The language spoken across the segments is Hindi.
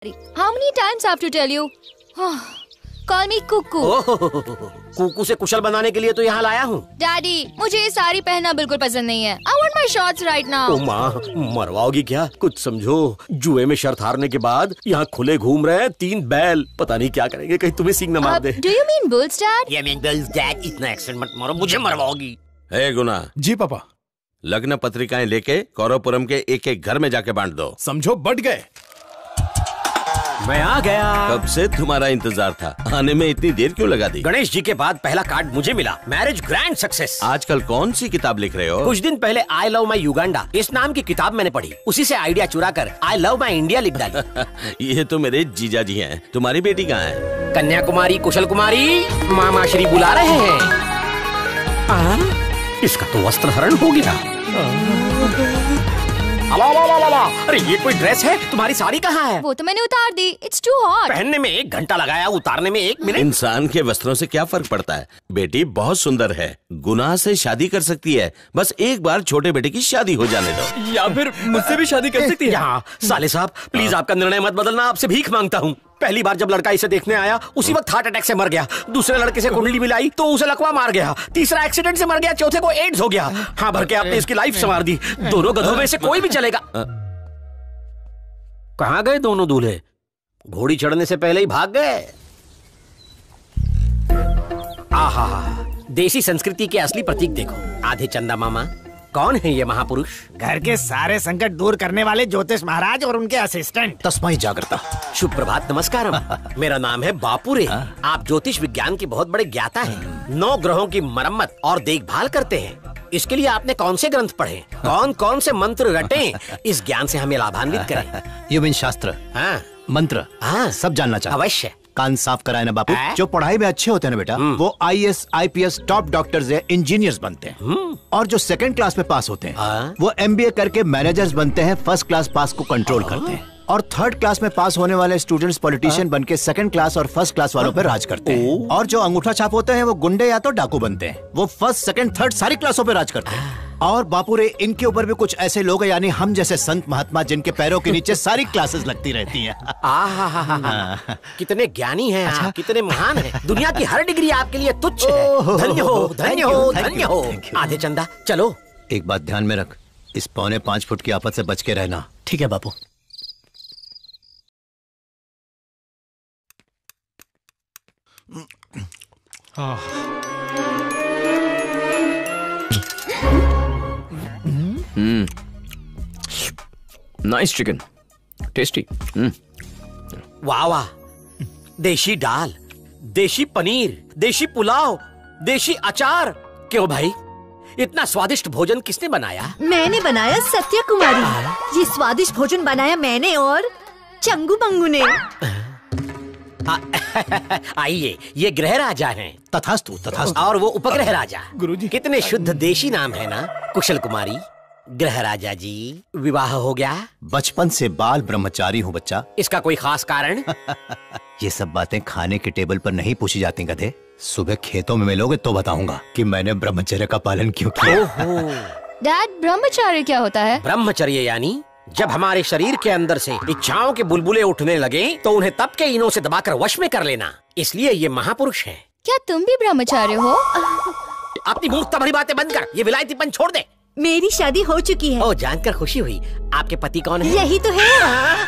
How many times I have to tell you? Call me Kuku. Kuku से कुशल बनाने के लिए तो यहाँ लाया हूँ। डैडी, मुझे ये साड़ी पहनना बिल्कुल पसंद नहीं है। I want my shorts right now। ओ माँ, मरवाओगी क्या? कुछ समझो। जुए में शर्त हारने के बाद यहाँ खुले घूम रहे हैं 3 बैल। पता नहीं क्या करेंगे, कहीं तुम्हें सींग न मार दे। Do you mean bulls, Dad? Yeah, mean bulls, Dad। इतना एक्सेंट मत मारो, मुझे मरवाओगी। हे गुना। जी पापा। लग्न पत्रिकाएं लेके कौरवपुरम के एक-एक घर में जाके बांट दो। समझो बढ़ गए। मैं आ गया। कब से तुम्हारा इंतजार था, आने में इतनी देर क्यों लगा दी? गणेश जी के बाद पहला कार्ड मुझे मिला। Marriage grand success. आजकल कौन सी किताब लिख रहे हो? कुछ दिन पहले आई लव माई युगांडा इस नाम की किताब मैंने पढ़ी। उसी से आइडिया चुरा कर आई लव माई इंडिया लिख डाली। ये तो मेरे जीजा जी हैं। तुम्हारी बेटी कहाँ है? कन्याकुमारी कुशल कुमारी मामा श्री बुला रहे हैं। इसका तो वस्त्र हरण हो गया। अरे ये कोई ड्रेस है? तुम्हारी साड़ी कहाँ है? वो तो मैंने उतार दी। It's too hot। पहनने में 1 घंटा लगाया, उतारने में 1 मिनट। इंसान के वस्त्रों से क्या फर्क पड़ता है? बेटी बहुत सुंदर है, गुनाह से शादी कर सकती है। बस एक बार छोटे बेटे की शादी हो जाने दो। या फिर मुझसे भी शादी कर सकती है। यहाँ साले साहब प्लीज आपका निर्णय मत बदलना, आपसे भीख मांगता हूँ। पहली बार जब लड़का इसे देखने आया उसी वक्त हार्ट अटैक से मर गया। दूसरे लड़के से कुंडली मिलाई तो उसे लकवा मार गया। तीसरा एक्सीडेंट से मर गया। चौथे को एड्स हो गया। हाँ भर के आपने इसकी लाइफ संवार दी। दोनों गधों में से कोई भी चलेगा। कहाँ गए दोनों दूल्हे? घोड़ी चढ़ने से पहले ही भाग गए। आहा, देसी संस्कृति के असली प्रतीक देखो। आधे चंदा मामा। कौन है ये महापुरुष? घर के सारे संकट दूर करने वाले ज्योतिष महाराज और उनके असिस्टेंट। तस्माई जागृता। शुभ प्रभात, नमस्कारम। मेरा नाम है बापुरे। आप ज्योतिष विज्ञान के बहुत बड़े ज्ञाता हैं। 9 ग्रहों की मरम्मत और देखभाल करते हैं। इसके लिए आपने कौन से ग्रंथ पढ़े, कौन कौन से मंत्र रटे? इस ज्ञान से हमें लाभान्वित करें। यू मीन शास्त्र? हाँ। मंत्र? हाँ। सब जानना चाहते? अवश्य। कान साफ कराए ना बापू। जो पढ़ाई में अच्छे होते हैं ना बेटा, वो IAS IPS टॉप डॉक्टर्स या इंजीनियर्स बनते हैं। और जो 2nd क्लास में पास होते हैं वो MBA करके मैनेजर्स बनते हैं, 1st क्लास पास को कंट्रोल करते हैं। और 3rd क्लास में पास होने वाले स्टूडेंट्स पॉलिटिशियन बन के 2nd क्लास और 1st क्लास वालों पर राज करते हैं। और जो अंगूठा छाप होते हैं वो गुंडे या तो डाकू बनते हैं। वो 1st, 2nd, 3rd सारी क्लासों पे राज करते हैं। और बापुरे इनके ऊपर भी कुछ ऐसे लोग हैं, यानी हम जैसे संत महात्मा, जिनके पैरों के नीचे सारी क्लासेस लगती रहती हैं। कितने ज्ञानी हैं आप, कितने महान हैं। दुनिया की हर डिग्री आपके लिए तुच्छ है। धन्य हो, धन्य हो, धन्य हो। आधे चंदा चलो। एक बात ध्यान में रख, इस 4.25 फुट की आफत से बच के रहना। ठीक है बापू। Nice chicken, tasty. वाह वाह, देशी दाल, देशी पनीर, देशी पुलाव, देशी अचार। क्यों भाई, इतना स्वादिष्ट भोजन किसने बनाया? मैंने बनाया सत्य कुमारी। ये स्वादिष्ट भोजन बनाया मैंने और चंगू पंगू ने। आइए, ये गृह राजा हैं। तथास्तु, तथास्तु। और वो उपग्रह राजा। गुरुजी। कितने शुद्ध देशी नाम है ना। कुशल कुमारी, गृह राजा जी, विवाह हो गया? बचपन से बाल ब्रह्मचारी हूँ बच्चा। इसका कोई खास कारण? ये सब बातें खाने के टेबल पर नहीं पूछी जाती गधे। सुबह खेतों में मिलोगे तो बताऊंगा कि मैंने ब्रह्मचर्य का पालन क्यों किया। डैड, ब्रह्मचर्य क्या होता है? ब्रह्मचर्य यानी जब हमारे शरीर के अंदर से इच्छाओं के बुलबुले उठने लगे तो उन्हें तप के इनों से दबाकर वश में कर लेना। इसलिए ये महापुरुष है। क्या तुम भी ब्रह्मचार्य हो? अपनी मूर्खता भरी बातें बंद कर, ये विलायतीपन छोड़ दे। मेरी शादी हो चुकी है। ओ, जानकर खुशी हुई। आपके पति कौन है? यही तो है।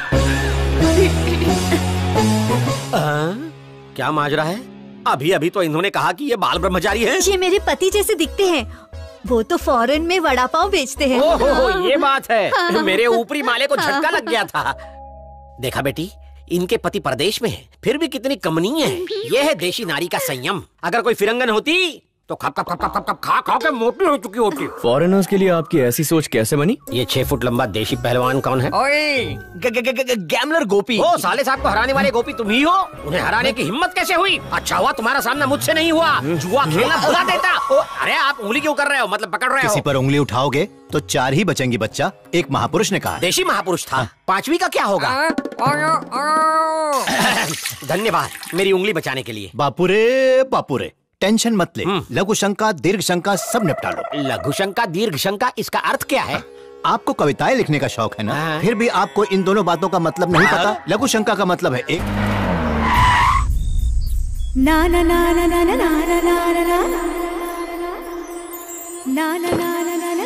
क्या माजरा है? अभी अभी तो इन्होंने कहा कि ये बाल ब्रह्मचारी है। ये मेरे पति जैसे दिखते हैं। वो तो फॉरेन में वड़ा पाव बेचते हैं। ओहो, ये बात है। मेरे ऊपरी माले को झटका लग गया था। देखा बेटी, इनके पति परदेश में है, फिर भी कितनी कमनीय है। ये है देशी नारी का संयम। अगर कोई फिरंगन होती तो खप खप खप खप खप खा खा के मोटी हो चुकी होती। फॉरेनर्स के लिए आपकी ऐसी सोच कैसे बनी? ये 6 फुट लंबा देशी पहलवान कौन है? ओए, गैमलर गोपी। ओ, साले साहब को हराने वाले गोपी तुम ही हो। उन्हें हराने की हिम्मत कैसे हुई? अच्छा हुआ तुम्हारा सामना मुझसे नहीं हुआ। जुआ खेलना भुला देता। अरे आप उंगली क्यों कर रहे हो, मतलब पकड़ रहे हो? किसी पर उंगली उठाओगे तो 4 ही बचेंगी बच्चा। एक महापुरुष ने कहा। देशी महापुरुष था। 5वीं का क्या होगा? धन्यवाद मेरी उंगली बचाने के लिए। बापुरे बापुरे, टेंशन मत ले। लघु शंका, दीर्घ शंका सब निपटा लो। लघु शंका, दीर्घ शंका, इसका अर्थ क्या है? आपको कविताएं लिखने का शौक है ना, फिर भी आपको इन दोनों बातों का मतलब नहीं पता। लघु शंका का मतलब है एक ना ना ना ना ना ना ना ना ना ना ना ना ना ना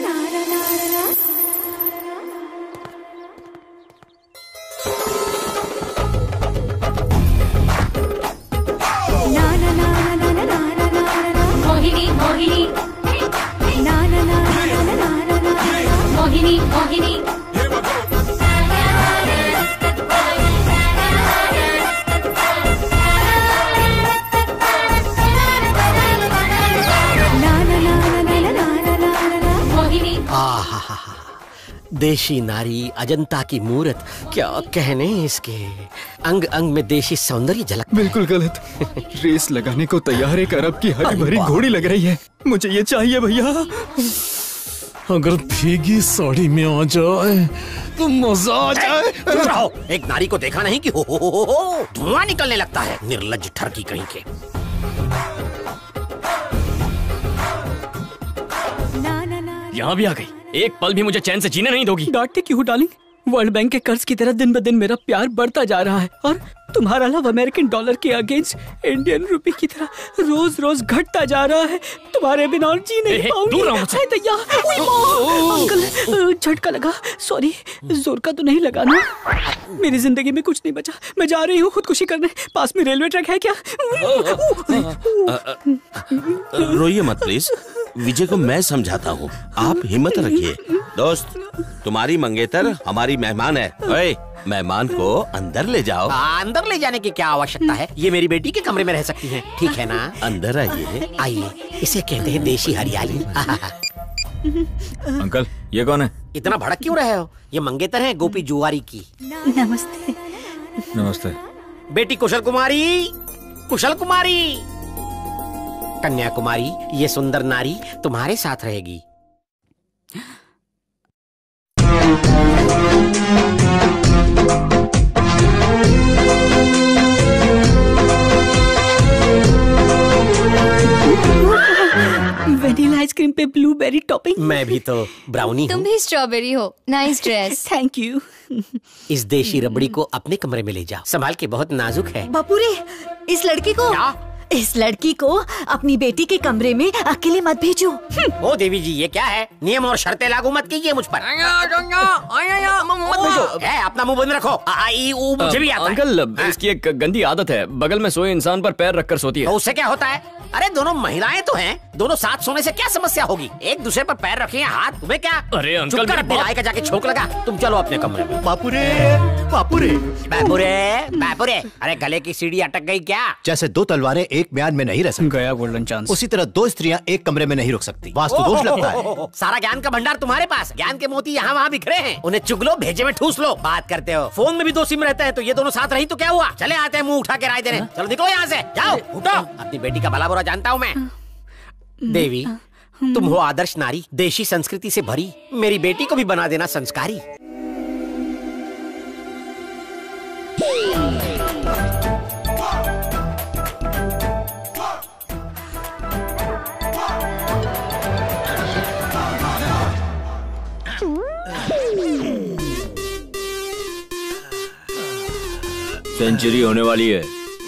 मोहिनी मोहिनी ना ना ना ना ना ना मोहिनी मोहिनी देशी नारी, अजंता की मूरत, क्या कहने इसके। अंग अंग में देशी सौंदर्य झलक। बिल्कुल गलत। रेस लगाने को तैयार एक अरब की हरी भरी घोड़ी लग रही है। मुझे ये चाहिए भैया। अगर भीगी साड़ी में आ जाए तो मजा आ जाए। चुप रहो। एक नारी को देखा नहीं कि हो धुआं निकलने लगता है। निर्लज्ज ठरकी कहीं के। यहाँ भी आ गई। एक पल भी मुझे चैन से जीने नहीं दोगी। डांटते क्यों डार्लिंग? वर्ल्ड बैंक के कर्ज की तरह दिन ब दिन मेरा प्यार बढ़ता जा रहा है और तुम्हारा लव अमेरिकन डॉलर के अगेंस्ट इंडियन रुपी की तरह रोज रोज घटता जा रहा है। तुम्हारे बिना और जी नहीं पाऊंगी। अंकल झटका लगा। सॉरी, जोर का तो नहीं लगा ना? मेरी जिंदगी में कुछ नहीं बचा। मैं जा रही हूँ खुदकुशी करने। पास में रेलवे ट्रैक है क्या? रोइए मत प्लीज। विजय को मैं समझाता हूँ, आप हिम्मत रखिए। दोस्त, तुम्हारी मंगेतर हमारी मेहमान है। ओए, मेहमान को अंदर ले जाओ। अंदर ले जाने की क्या आवश्यकता है? ये मेरी बेटी के कमरे में रह सकती है, ठीक है ना? अंदर आइए। आइए, इसे कहते हैं देशी हरियाली। अंकल, ये कौन है? इतना भड़क क्यों रहे हो? ये मंगेतर है गोपी जुआरी की। नमस्ते। नमस्ते। बेटी कुशल कुमारी, कुशल कुमारी, कन्याकुमारी, ये सुंदर नारी तुम्हारे साथ रहेगी। वेनिला आइसक्रीम पे ब्लूबेरी टॉपिंग। मैं भी तो ब्राउनी तुम हूँ। भी स्ट्रॉबेरी हो। Nice dress. Thank you. इस देशी रबड़ी को अपने कमरे में ले जाओ, संभाल के, बहुत नाजुक है। बापूरे, इस लड़की को इस लड़की को अपनी बेटी के कमरे में अकेले मत भेजो। ओ देवी जी, ये क्या है? नियम और शर्तें लागू मत कीजिए मुझ पर। मत भेजो। अपना मुंह बंद रखो। मुझे भी आता है। अंकल, इसकी एक गंदी आदत है, बगल में सोए इंसान पर पैर रखकर सोती है। तो उससे क्या होता है? अरे दोनों महिलाएं तो हैं, दोनों साथ सोने से क्या समस्या होगी? एक दूसरे पर पैर रखे हाथ, तुम्हें क्या? अरे अंकल, राय का जाके छोक लगा। तुम चलो अपने कमरे में। बापूरे, बापूरे, बापूरे, बापूरे। अरे गले की सीढ़ी अटक गई क्या? जैसे दो तलवारें एक म्यान में नहीं रह सकती, गया गोल्डन चांस। उसी तरह दो स्त्रियां एक कमरे में नहीं रुक सकती। वास्तु दोष लगता है। सारा ज्ञान का भंडार तुम्हारे पास। ज्ञान के मोती यहाँ वहाँ बिखरे हैं, उन्हें चुग लो, भेजे में ठूस लो। बात करते हो, फोन में भी दो सिम रहते हैं, तो ये दोनों साथ रही तो क्या हुआ? चले आते हैं मुंह उठा के राय देने। चलो निकलो यहाँ से, जाओ, उठो। अपनी बेटी का भला बुरा जानता हूँ मैं। देवी, तुम हो आदर्श नारी, देशी संस्कृति से भरी। मेरी बेटी को भी बना देना संस्कारी। सेंचुरी होने वाली है।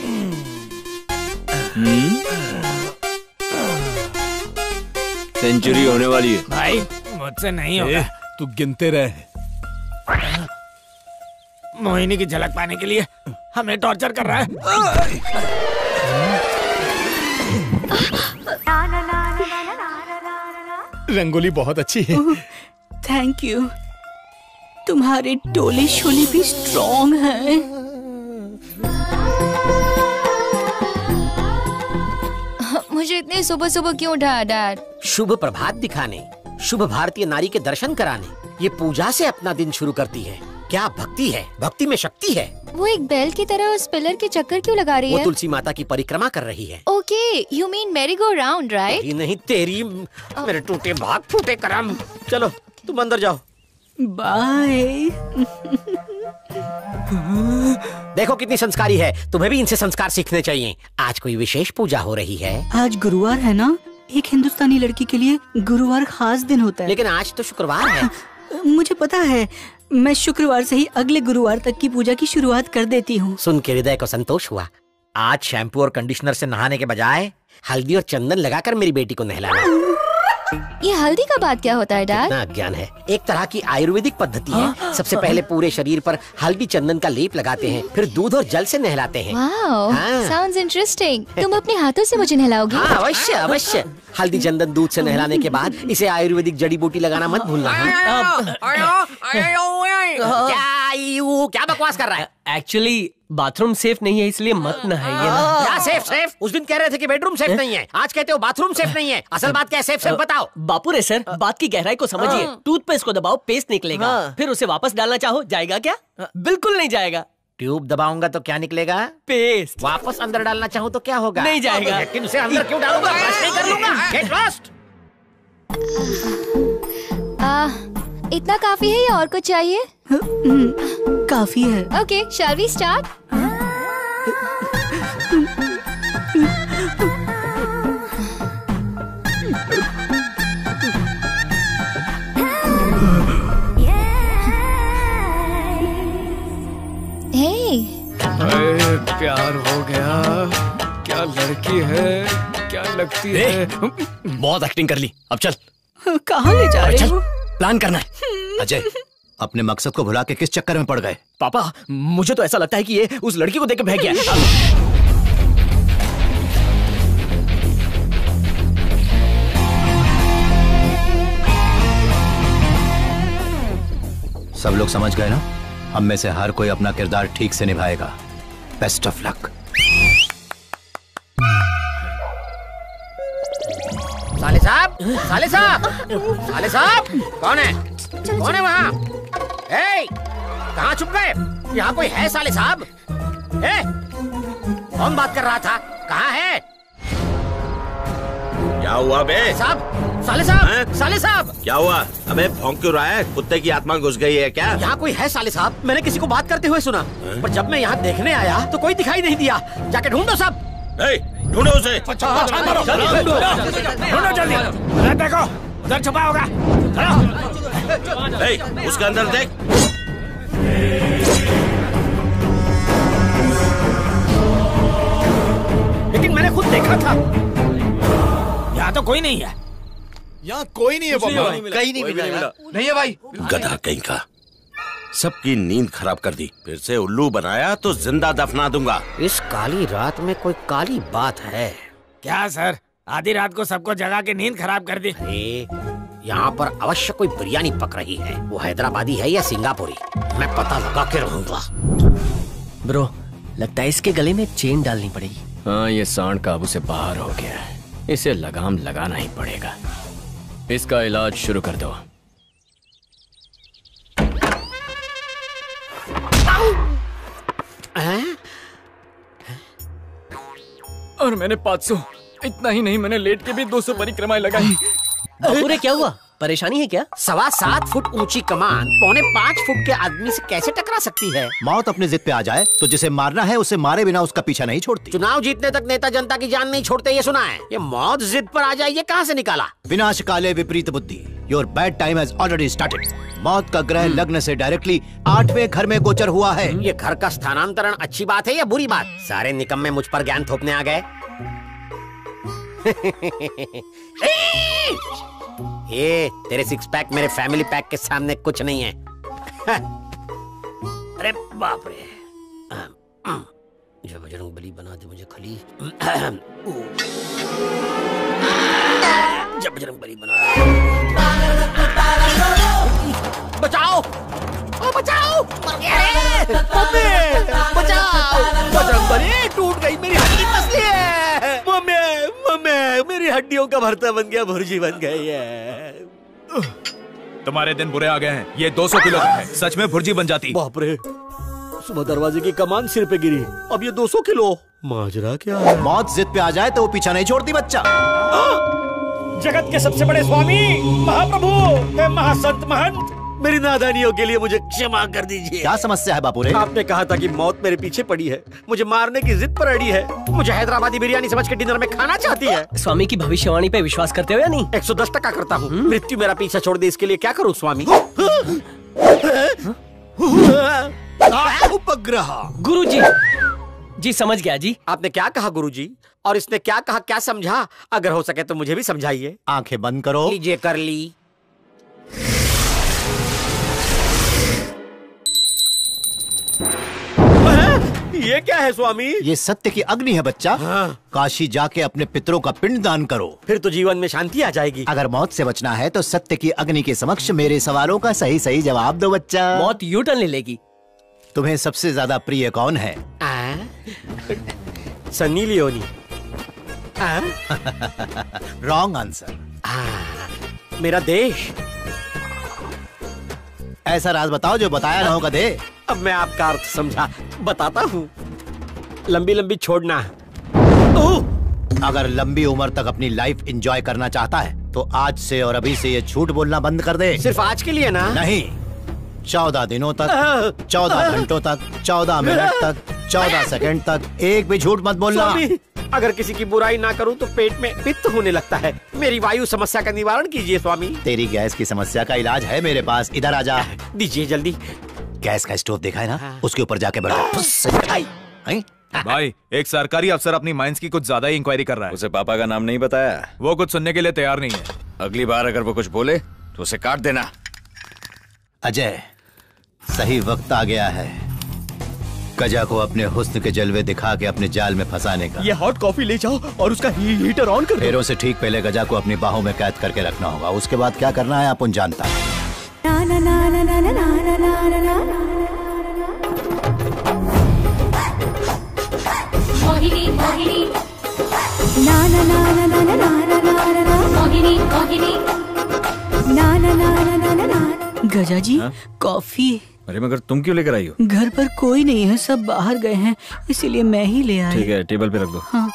सेंचुरी होने वाली है। भाई, मुझसे नहीं होगा। तू गिनते रहे। मोहिनी की झलक पाने के लिए हमें टॉर्चर कर रहा है। रंगोली बहुत अच्छी है। Thank you. तुम्हारे टोले शोले भी स्ट्रॉन्ग हैं। मुझे इतनी सुबह सुबह क्यों उठाया डैड? शुभ प्रभात दिखाने, शुभ भारतीय नारी के दर्शन कराने, ये पूजा से अपना दिन शुरू करती है। क्या भक्ति है, भक्ति में शक्ति है। वो एक बैल की तरह उस पिलर के चक्कर क्यों लगा रही वो है? तुलसी माता की परिक्रमा कर रही है। ओके, यू मीन मेरी गो राउंड, राइट? नहीं तेरी, मेरे टूटे भाग फूटे करम। चलो तुम अंदर जाओ। बाय। देखो कितनी संस्कारी है, तुम्हें भी इनसे संस्कार सीखने चाहिए। आज कोई विशेष पूजा हो रही है। आज गुरुवार है ना? एक हिंदुस्तानी लड़की के लिए गुरुवार खास दिन होता है। लेकिन आज तो शुक्रवार है। मुझे पता है, मैं शुक्रवार से ही अगले गुरुवार तक की पूजा की शुरुआत कर देती हूँ। सुन के हृदय को संतोष हुआ। आज शैम्पू और कंडीशनर से नहाने के बजाय हल्दी और चंदन लगाकर मेरी बेटी को नहलाना। ये हल्दी का बात क्या होता है डैड? इतना अज्ञान है। एक तरह की आयुर्वेदिक पद्धति है। सबसे पहले पूरे शरीर पर हल्दी चंदन का लेप लगाते हैं, फिर दूध और जल से नहलाते हैं। Sounds interesting. तुम अपने हाथों से मुझे नहलाओगी? हाँ, अवश्य अवश्य। हल्दी चंदन दूध से नहलाने के बाद इसे आयुर्वेदिक जड़ी बूटी लगाना मत भूलना। क्या बकवास कर रहा है? एक्चुअली बाथरूम सेफ नहीं है, इसलिए मत नहाइए ना। क्या सेफ सेफ? उस दिन कह रहे थे कि बेडरूम सेफ नहीं है, आज कहते हो बाथरूम सेफ नहीं है। असल बात क्या है? सेफ सेफ बताओ। बापू रे सर, बात की गहराई को समझिए। टूथपेस्ट को दबाओ, पेस्ट निकलेगा। फिर उसे वापस डालना चाहो, जाएगा क्या? बिल्कुल नहीं जाएगा। ट्यूब दबाऊंगा तो क्या निकलेगा? पेस्ट। वापस अंदर डालना चाहूँ तो क्या होगा? नहीं जाएगा। लेकिन उसे अंदर क्यों डालूंगा? ब्रश नहीं कर लूंगा। Get lost. इतना काफी है या और कुछ चाहिए? काफी है। Okay, shall we start? प्यार हो गया। क्या लड़की है, क्या लगती है। बहुत एक्टिंग कर ली, अब चल। कहाँ ले जा रहे हो? प्लान करना है। अजय, अपने मकसद को भुला के किस चक्कर में पड़ गए? पापा, मुझे तो ऐसा लगता है कि ये उस लड़की को देख के भाग गया। सब लोग समझ गए ना? हम में से हर कोई अपना किरदार ठीक से निभाएगा। Best of luck. साले साहब, साले साहब, साले साहब, कौन है? कौन है वहाँ? कहाँ छुप गए? यहाँ कोई है साले साहब? कौन बात कर रहा था? कहाँ है? क्या हुआ बे? साहब, साले साहब, साले साहब। क्या हुआ? अबे भौंक क्यों रहा है? कुत्ते की आत्मा घुस गई है क्या? यहाँ कोई है साले साहब? मैंने किसी को बात करते हुए सुना, पर जब मैं यहाँ देखने आया तो कोई दिखाई नहीं दिया। जाके ढूंढो सब। ढूंढो उसे। ढूंढो जल्दी। देखो, उधर छुपा होगा। उसके अंदर देख। लेकिन मैंने खुद देखा था। यहाँ तो कोई नहीं है। यहाँ कोई नहीं है बाबा। कहीं नहीं मिला। नहीं है भाई। गधा कहीं का। सबकी नींद खराब कर दी। फिर से उल्लू बनाया तो जिंदा दफना दूंगा। इस काली रात में कोई काली बात है क्या सर? आधी रात को सबको जगा के नींद खराब कर दी। यहाँ पर अवश्य कोई बिरयानी पक रही है। वो हैदराबादी है या सिंगापुरी, मैं पता लगा के रहूंगा। ब्रो, लगता है इसके गले में चेन डालनी पड़ेगी। हाँ, ये सांड काबू से बाहर हो गया है। इसे लगाम लगाना ही पड़ेगा। इसका इलाज शुरू कर दो। और मैंने 500। इतना ही नहीं, मैंने लेट के भी 200 परिक्रमाएं लगाई। पूरे क्या हुआ? परेशानी है क्या? 7.25 फुट ऊंची कमान 4.5 फुट के आदमी से कैसे टकरा सकती है? मौत अपने जिद पे आ जाए तो जिसे मारना है उसे मारे बिना उसका पीछा नहीं छोड़ती। चुनाव जीतने तक नेता जनता की जान नहीं छोड़ते, ये सुना है। ये मौत जिद पर आ जाए, ये कहाँ से निकाला? विनाश काले विपरीत बुद्धि। Your bad time has already started. मौत का ग्रह लग्न से डायरेक्टली 8वें घर में गोचर हुआ है। ये घर का स्थानांतरण अच्छी बात है या बुरी बात? सारे निकम्मे मुझ पर ज्ञान थोपने आ गए। ये तेरे 6 पैक मेरे फैमिली पैक के सामने कुछ नहीं है। अरे बाप रे। जब बजरंग बली बना दे मुझे खली। जब बजरंग बली बना दे। बचाओ, ओ बचाओ, मर गया है। बचाओ, बजरंग बली टूट गई, मेरी हड्डी फंसी है। मम्मी, मेरी हड्डियों का भरता बन गया, भुर्जी बन गई है। तुम्हारे दिन बुरे आ गए हैं। ये 200 किलो है, सच में भुर्जी बन जाती। बाप रे, सुबह दरवाजे की कमान सिर पे गिरी, अब ये 200 किलो। माजरा क्या है? मौत जिद पे आ जाए तो वो पीछा नहीं छोड़ती बच्चा। जगत के सबसे बड़े स्वामी, महाप्रभु, महासंत महंत, मेरी नादानियों के लिए मुझे क्षमा कर दीजिए। क्या समस्या है बापू रे? आपने कहा था कि मौत मेरे पीछे पड़ी है, मुझे मारने की जिद पर अड़ी है, मुझे हैदराबादी बिरयानी समझ के डिनर में खाना चाहती है। स्वामी की भविष्यवाणी पे विश्वास करते हो या नहीं? 110% करता हूँ। मृत्यु मेरा पीछा छोड़ दे, इसके लिए क्या करूँ स्वामी? उपग्रह। गुरुजी जी समझ गया जी। आपने क्या कहा गुरुजी? और इसने क्या कहा, क्या समझा? अगर हो सके तो मुझे भी समझाइए। आंखें बंद करो। लीजिए, कर ली। ये क्या है स्वामी? ये सत्य की अग्नि है बच्चा। हाँ। काशी जाके अपने पितरों का पिंड दान करो, फिर तो जीवन में शांति आ जाएगी। अगर मौत से बचना है तो सत्य की अग्नि के समक्ष मेरे सवालों का सही सही जवाब दो बच्चा। मौत यू टर्न ले लेगी। तुम्हें सबसे ज्यादा प्रिय कौन है? Sunny Leone. Wrong answer. मेरा देश। ऐसा राज बताओ जो बताया ना होगा दे। अब मैं आपका अर्थ समझा, बताता हूँ। लंबी लंबी छोड़ना। अगर लंबी उम्र तक अपनी लाइफ एंजॉय करना चाहता है तो आज से और अभी से ये झूठ बोलना बंद कर दे। सिर्फ आज के लिए ना? नहीं, 14 दिनों तक, 14 घंटों तक, 14 मिनट तक, 14 सेकंड तक एक भी झूठ मत बोलना। स्वामी, अगर किसी की बुराई ना करूं तो पेट में पित्त होने लगता है। मेरी वायु समस्या का निवारण कीजिए स्वामी। तेरी गैस की समस्या का इलाज है मेरे पास, इधर आजा। दीजिए जल्दी। गैस का स्टोव देखा है ना? हाँ। उसके ऊपर जाके बैठ। भाई, एक सरकारी अफसर अपनी माइंस की कुछ ज्यादा ही इंक्वायरी कर रहा है। उसे पापा का नाम नहीं बताया? वो कुछ सुनने के लिए तैयार नहीं है। अगली बार अगर वो कुछ बोले तो उसे काट देना। अजय, सही वक्त आ गया है गजा को अपने हुस्न के जलवे दिखा के अपने जाल में फंसाने का। ये हॉट कॉफी ले जाओ और उसका हीटर ऑन कर दो। फेरों से ठीक पहले गजा को अपनी बाहों में कैद करके रखना होगा। उसके बाद क्या करना है अपन जानता है। मोहिनी मोहिनी ना ना ना ना ना ना ना ना ना मोहिनी मोहिनी ना ना ना ना ना ना। गजा जी, कॉफी। अरे मगर तुम क्यों लेकर आई हो? घर पर कोई नहीं है, सब बाहर गए हैं, इसीलिए मैं ही ले आई। ठीक है, टेबल पे रख दो। हाँ।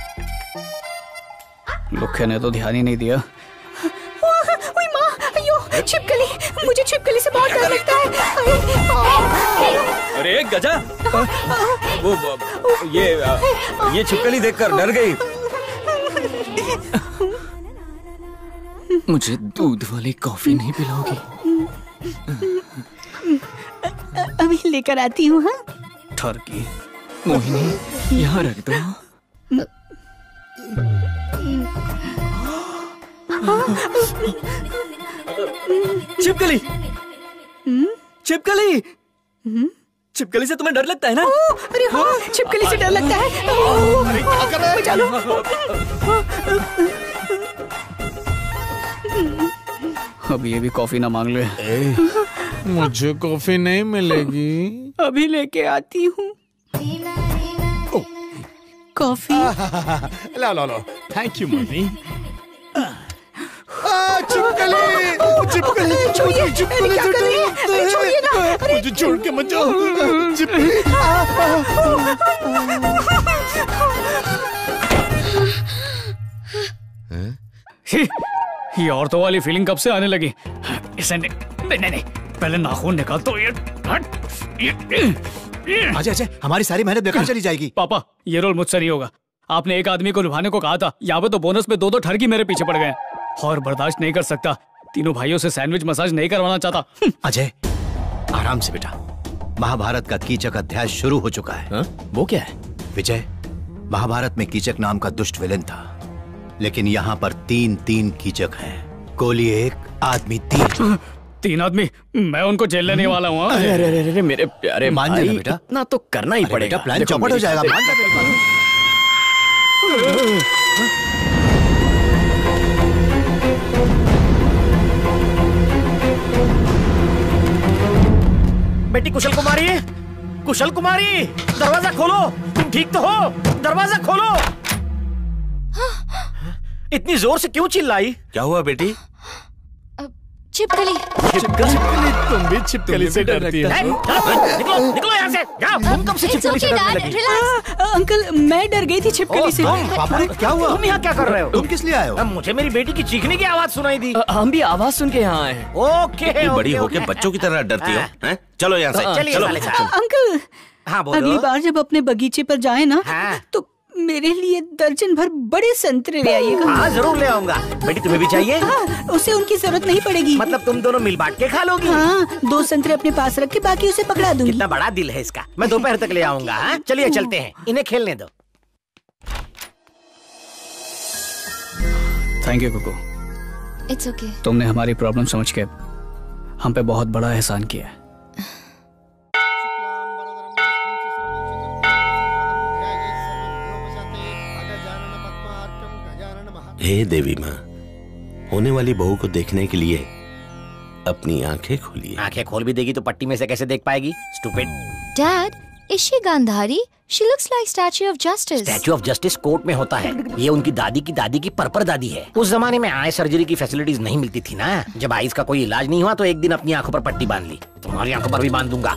लुखे ने तो ध्यान ही नहीं दिया। ओए माँ, अयो, छिपकली, मुझे छिपकली से बहुत डर लगता है। अरे गजा, वो ये छिपकली देखकर डर गई। मुझे दूध वाली कॉफी नहीं पिलाओगी? अभी लेकर आती हूँ। हाँ, ठरकी मोहिनी, यहाँ रख दो। छिपकली, छिपकली, छिपकली से तुम्हें डर लगता है ना? अरे हाँ, छिपकली से डर लगता है। बचा लो। अब ये भी कॉफी ना मांग ले। मुझे कॉफी नहीं मिलेगी। अभी लेके आती हूँ। कॉफी। लो लो लो, थैंक यू मम्मी। चिपकली, चिपकली, चिपकली, चिपकली, छोड़िए ना। मुझे छोड़ के मत जाओ। चिपकली। ये औरतों वाली फीलिंग कब से आने लगी? इसे नहीं, नहीं, पहले नाखून निकाल तो। ये अजय, अजय, हमारी सारी मेहनत बेकार चली जाएगी। पापा, ये रोल मुझसे नहीं होगा। आपने एक आदमी को निभाने को कहा था, यहाँ पे तो बोनस में 2-2 ठरकी मेरे पीछे पड़ गए और बर्दाश्त नहीं कर सकता। तीनों भाइयों से सैंडविच मसाज नहीं करवाना चाहता। अजय, आराम से बेटा। महाभारत का कीचक अध्याय शुरू हो चुका है। वो क्या है? विजय, महाभारत में कीचक नाम का दुष्ट विलेन था, लेकिन यहाँ पर 3 कीचक हैं। गोली 1, आदमी 3। 3 आदमी? मैं उनको जेल लेने वाला हूँ। अरे अरे अरे मेरे प्यारे मान जाना बेटा, इतना तो करना ही पड़ेगा। प्लान चौपट हो जाएगा। मान जा मेरी बात। बेटी कुशल कुमारी, कुशल कुमारी, दरवाजा खोलो। तुम ठीक तो हो? दरवाजा खोलो। इतनी जोर से क्यों चिल्लाई? क्या हुआ बेटी? छिपकली। छिपकली, तुम भी छिपकली से डरती हो? निकलो, निकलो यहाँ से। तुम कब से छिपकली से डरने लगी? अंकल, मैं डर गई थी छिपकली से। पापा, क्या हुआ? तुम यहाँ क्या कर रहे हो? तुम किस लिए आए हो? मुझे मेरी बेटी की चीखने की आवाज सुनाई दी। हम भी आवाज सुन के यहाँ आए हैं। ओके, बड़ी होके बच्चों की तरह डरती हो? हैं? चलो यहाँ से। चलिए। अंकल, हाँ बोलो। अगली बार जब अपने बगीचे पर जाए ना, तो मेरे लिए दर्जन भर बड़े संतरे ले आइएगा। हाँ जरूर ले आऊंगा। बेटी तुम्हें भी चाहिए? हाँ, उसे उनकी जरूरत नहीं पड़ेगी। मतलब तुम दोनों मिल बांट के खा लोगी? हाँ, 2 संतरे अपने पास रख के बाकी उसे पकड़ा दूंगी। कितना बड़ा दिल है इसका। मैं दोपहर तक ले आऊंगा। हाँ चलिए चलते हैं, इन्हें खेलने दो। Thank you Kuku. It's okay. तुमने हमारी प्रॉब्लम समझ के हम पे बहुत बड़ा एहसान किया है। हे देवी माँ, होने वाली बहू को देखने के लिए अपनी आंखें खोलिए। आंखें खोल भी देगी तो पट्टी में से कैसे देख पाएगी? Stupid. Dad, is she Gandhari? She looks like Statue of Justice. Statue of Justice court में होता है। ये उनकी दादी की परपर दादी है। उस जमाने में आई सर्जरी की फैसिलिटीज नहीं मिलती थी ना। जब आईज का कोई इलाज नहीं हुआ तो एक दिन अपनी आंखों पर पट्टी बांध ली। तुम्हारी आंखों पर भी बांध दूंगा।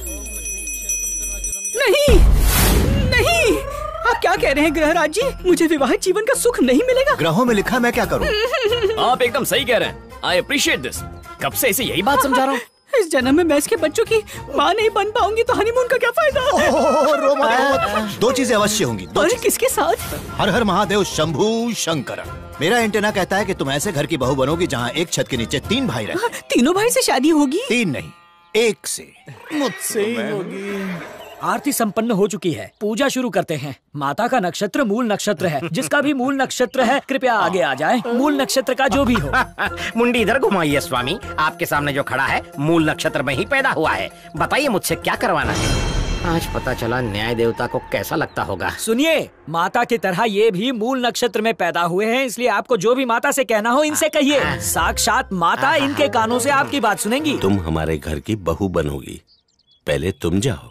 नहीं नहीं, आप क्या कह रहे हैं ग्रहराज जी? मुझे विवाहित जीवन का सुख नहीं मिलेगा। ग्रहों में लिखा, मैं क्या करूं? आप एकदम सही कह रहे हैं। I appreciate this. कब से इसे यही बात समझा रहा हूँ। इस जन्म में मैं इसके बच्चों की माँ नहीं बन पाऊंगी तो हनीमून का क्या फायदा? रो मत। 2 चीजें अवश्य होंगी। और किसके साथ? हर हर महादेव शंभू शंकर। मेरा एंटेना कहता है कि तुम ऐसे घर की बहू बनोगी जहाँ एक छत के नीचे 3 भाई रहते। तीनों भाई से शादी होगी? 3 नहीं, 1 से। मुझसे होगी। आरती संपन्न हो चुकी है, पूजा शुरू करते हैं। माता का नक्षत्र मूल नक्षत्र है। जिसका भी मूल नक्षत्र है कृपया आगे आ जाए। मूल नक्षत्र का जो भी हो। मुंडी इधर घुमाइए स्वामी। आपके सामने जो खड़ा है मूल नक्षत्र में ही पैदा हुआ है। बताइए मुझसे क्या करवाना है? आज पता चला न्याय देवता को कैसा लगता होगा। सुनिए, माता की तरह ये भी मूल नक्षत्र में पैदा हुए हैं, इसलिए आपको जो भी माता से कहना हो इनसे कहिए। साक्षात माता इनके कानों से आपकी बात सुनेंगी। तुम हमारे घर की बहू बनोगी, पहले तुम जाओ।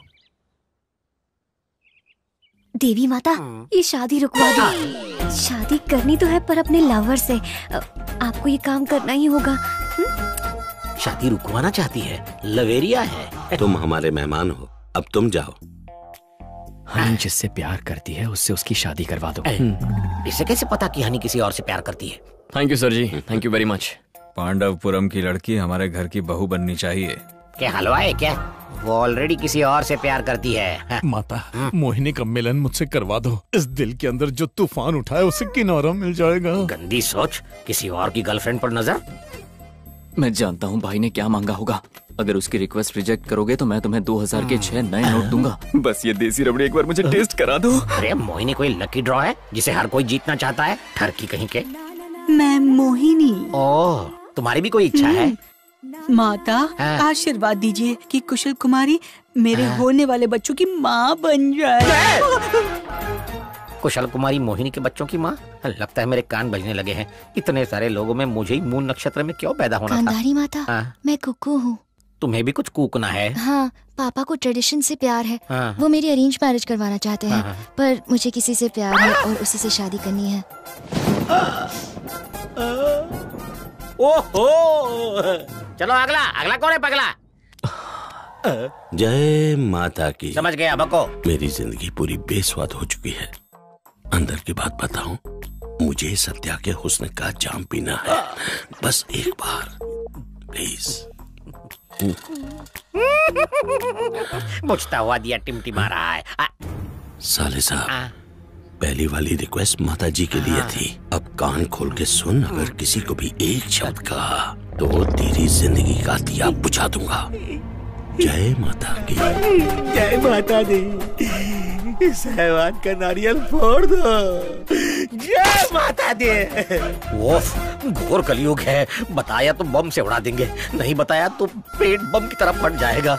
देवी माता, ये शादी रुकवा दो। शादी करनी तो है पर अपने लवर से। आपको ये काम करना ही होगा। शादी रुकवाना चाहती है? लवेरिया है। तुम हमारे मेहमान हो, अब तुम जाओ। हनी जिससे प्यार करती है उससे उसकी शादी करवा दो। इसे कैसे पता कि हनी किसी और से प्यार करती है? Thank you sir ji, thank you very much. Pandavpuram की लड़की हमारे घर की बहू बननी चाहिए। क्या हलवा है क्या? वो ऑलरेडी किसी और से प्यार करती है। माता, मोहिनी का मिलन मुझसे करवा दो। इस दिल के अंदर जो तूफान उठा है उसे किनारा मिल जाएगा। गंदी सोच, किसी और की गर्लफ्रेंड पर नजर। मैं जानता हूँ भाई ने क्या मांगा होगा। अगर उसकी रिक्वेस्ट रिजेक्ट करोगे तो मैं तुम्हें 2000 के 6 नए नोट दूंगा। बस ये देसी रबड़ी एक बार मुझे टेस्ट करा दो। अरे मोहिनी कोई लकी ड्रॉ है जिसे हर कोई जीतना चाहता है? ठरकी कहीं के। मैं मोहिनी। ओह, तुम्हारी भी कोई इच्छा है? माता, आशीर्वाद दीजिए कि कुशल कुमारी मेरे होने वाले बच्चों की माँ बन जाए। कुशल कुमारी मोहिनी के बच्चों की माँ? लगता है मेरे कान बजने लगे हैं। इतने सारे लोगों में मुझे ही मूल नक्षत्र में क्यों पैदा होना था? गांधारी माता, मैं कुकू हूँ। तुम्हें भी कुछ कूकना है? हाँ, पापा को ट्रेडिशन से प्यार है। हाँ। वो मेरी अरेंज मैरिज करवाना चाहते हैं। हाँ। पर मुझे किसी से प्यार है और उसी से शादी करनी है। ओहो, चलो अगला कौन है पगला? जय माता की। समझ गया बको। मेरी जिंदगी पूरी बेस्वाद हो चुकी है। अंदर की बात बताऊं, मुझे सत्या के हुस्न का जाम पीना है, बस एक बार प्लीज। मुझता हुआ दिया टिमटिमा रहा है। साले साहब, पहली वाली रिक्वेस्ट माता जी के लिए थी। अब कान खोल के सुन, अगर किसी को भी एक शब्द कहा तो तेरी जिंदगी का दिया बुझा दूंगा। जय माता की। जय माता दी। इस हैवान का नारियल फोड़ दो। जय माता दी। ओफ, घोर कलयुग है। बताया तो बम से उड़ा देंगे, नहीं बताया तो पेट बम की तरफ फट जाएगा।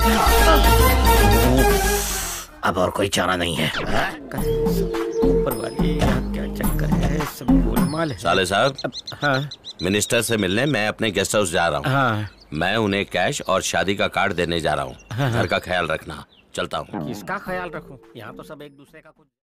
अब और कोई चारा नहीं है। ऊपर वाली क्या चक्कर है, सब गोलमाल है। साले साहब, हाँ? मिनिस्टर से मिलने मैं अपने गेस्ट हाउस जा रहा हूँ। हाँ। मैं उन्हें कैश और शादी का कार्ड देने जा रहा हूँ। घर का ख्याल रखना, चलता हूँ। किसका ख्याल रखूं? यहाँ तो सब एक दूसरे का कुछ